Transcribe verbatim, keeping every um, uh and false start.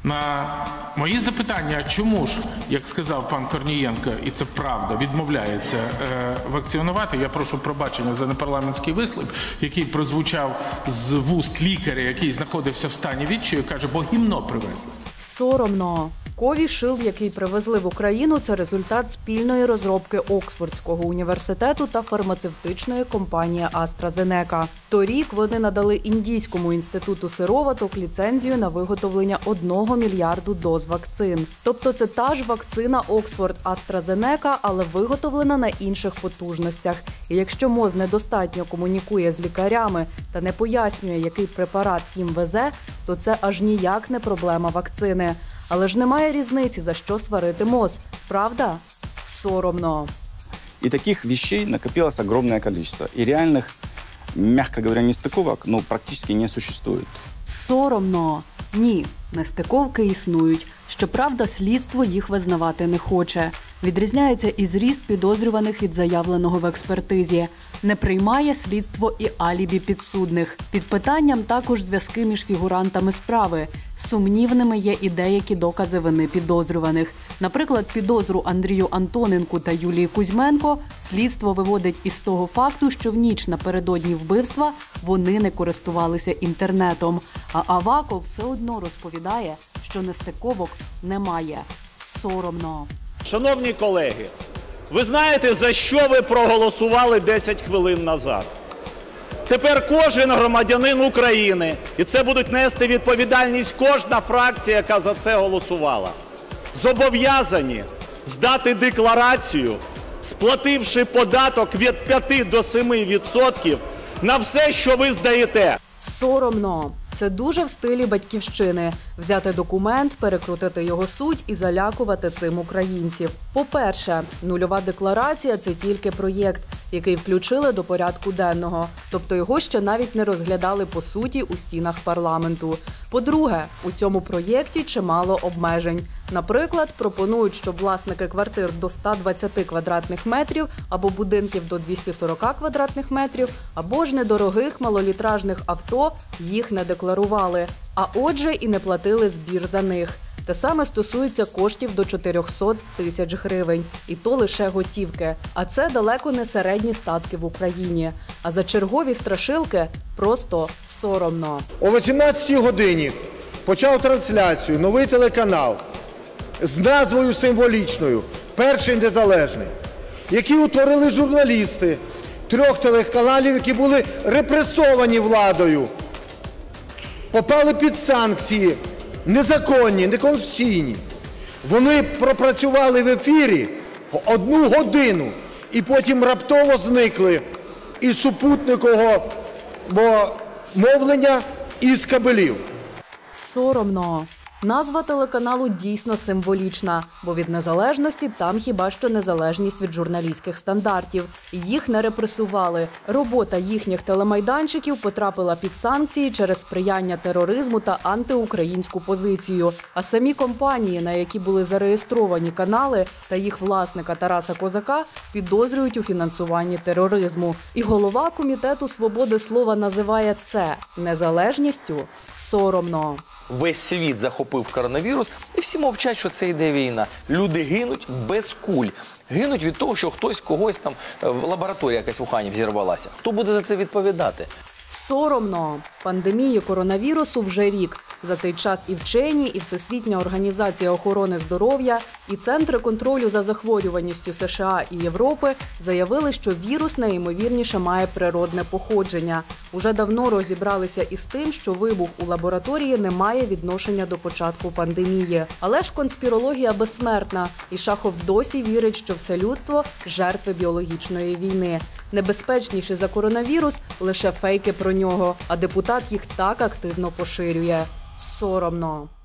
На мої запитання, чому ж, як сказав пан Корнієнко, і це правда, відмовляється е, вакцинувати, я прошу пробачення за непарламентський вислів, який прозвучав з вуст лікаря, який знаходився в стані відчаю, каже, бо гімно привезли. Соромно. Ковішилд, який привезли в Україну, це результат спільної розробки Оксфордського університету та фармацевтичної компанії AstraZeneca. Торік вони надали Індійському інституту сироваток ліцензію на виготовлення одного мільярду доз вакцин. Тобто це та ж вакцина Оксфорд-AstraZeneca, але виготовлена на інших потужностях. І якщо МОЗ недостатньо комунікує з лікарями та не пояснює, який препарат їм везе, то це аж ніяк не проблема вакцини. Але ж немає різниці, за що сварити МОЗ. Правда? Соромно. И таких вещей накопилось огромное количество. И реальных, мягко говоря, нестыковок, ну, практически не существует. Соромно. Ні, нестиковки існують. Щоправда, слідство їх визнавати не хоче. Відрізняється і зріст підозрюваних від заявленого в експертизі. Не приймає слідство і алібі підсудних. Під питанням також зв'язки між фігурантами справи. Сумнівними є і деякі докази вини підозрюваних. Наприклад, підозру Андрію Антоненку та Юлії Кузьменко слідство виводить із того факту, що в ніч напередодні вбивства вони не користувалися інтернетом. А Аваков все одно розповідає, що нестиковок немає. Соромно. Шановні колеги, ви знаєте, за що ви проголосували десять хвилин назад? Тепер кожен громадянин України, і це будуть нести відповідальність кожна фракція, яка за це голосувала, зобов'язані здати декларацію, сплативши податок від п'яти до семи відсотків на все, що ви здаєте. Соромно. Це дуже в стилі Батьківщини. Взяти документ, перекрутити його суть і залякувати цим українців. По-перше, нульова декларація – це тільки проєкт, який включили до порядку денного. Тобто його ще навіть не розглядали по суті у стінах парламенту. По-друге, у цьому проєкті чимало обмежень. Наприклад, пропонують, щоб власники квартир до ста двадцяти квадратних метрів або будинків до двохсот сорока квадратних метрів, або ж недорогих малолітражних авто їх не декларували, а отже і не платили збір за них. Те саме стосується коштів до чотирьохсот тисяч гривень. І то лише готівки. А це далеко не середні статки в Україні. А за чергові страшилки просто соромно. О вісімнадцятій годині почав трансляцію новий телеканал з назвою символічною «Перший незалежний», які утворили журналісти трьох телеканалів, які були репресовані владою, попали під санкції, незаконні, неконституційні. Вони пропрацювали в ефірі одну годину і потім раптово зникли із супутникового мовлення і з кабелів. Соромно. Назва телеканалу дійсно символічна, бо від незалежності там хіба що незалежність від журналістських стандартів. Їх не репресували. Робота їхніх телемайданчиків потрапила під санкції через сприяння тероризму та антиукраїнську позицію. А самі компанії, на які були зареєстровані канали, та їх власника Тараса Козака підозрюють у фінансуванні тероризму. І голова Комітету свободи слова називає це незалежністю. Соромно. Весь світ захопив коронавірус, і всі мовчать, що це йде війна. Люди гинуть без куль. Гинуть від того, що хтось когось там, лабораторія якась в Ухані взірвалася. Хто буде за це відповідати? Соромно. Пандемії коронавірусу вже рік. За цей час і вчені, і Всесвітня організація охорони здоров'я, і Центри контролю за захворюваністю США і Європи заявили, що вірус найімовірніше має природне походження. Уже давно розібралися із тим, що вибух у лабораторії не має відношення до початку пандемії. Але ж конспірологія безсмертна, і Шахов досі вірить, що все людство – жертви біологічної війни. Небезпечніші за коронавірус – лише фейки про нього, а депутат їх так активно поширює. Соромно.